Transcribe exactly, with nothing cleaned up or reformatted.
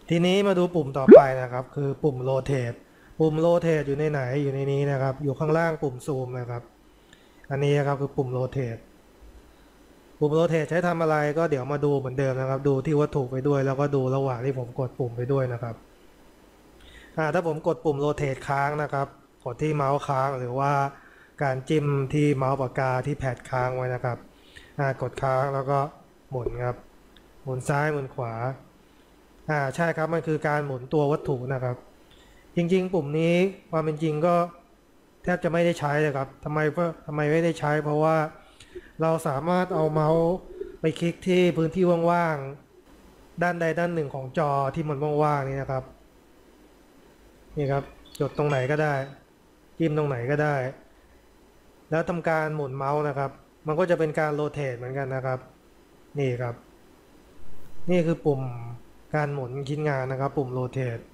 ทีนี้มาดูปุ่มต่อไปนะครับคือปุ่มโรเตทปุ่มโรเตทอยู่ในไหนอยู่ในนี้นะครับอยู่ข้างล่างปุ่มซูมนะครับอันนี้นะครับคือปุ่มโรเตทปุ่มโรเตทใช้ทำอะไรก็เดี๋ยวมาดูเหมือนเดิมนะครับดูที่วัตถุไปด้วยแล้วก็ดูระหว่างที่ผมกดปุ่มไปด้วยนะครับอ่าถ้าผมกดปุ่มโรเตทค้างนะครับกดที่เมาส์ค้างหรือว่าการจิ้มที่เมาส์ปากกาที่แพดค้างไว้นะครับอ่ากดค้างแล้วก็หมุนครับหมุนซ้ายหมุนขวาอ่าใช่ครับมันคือการหมุนตัววัตถุนะครับจริงๆปุ่มนี้ความเป็นจริงก็แทบจะไม่ได้ใช้เลยครับทำไมเพราะทำไมไม่ได้ใช้เพราะว่าเราสามารถเอาเมาส์ไปคลิกที่พื้นที่ว่างๆด้านใดด้านหนึ่งของจอที่มันว่างๆนี่นะครับนี่ครับจดตรงไหนก็ได้จิ้มตรงไหนก็ได้แล้วทำการหมุนเมาส์นะครับมันก็จะเป็นการโรเตทเหมือนกันนะครับนี่ครับนี่คือปุ่มการหมุนชิ้นงานนะครับปุ่มโรเตท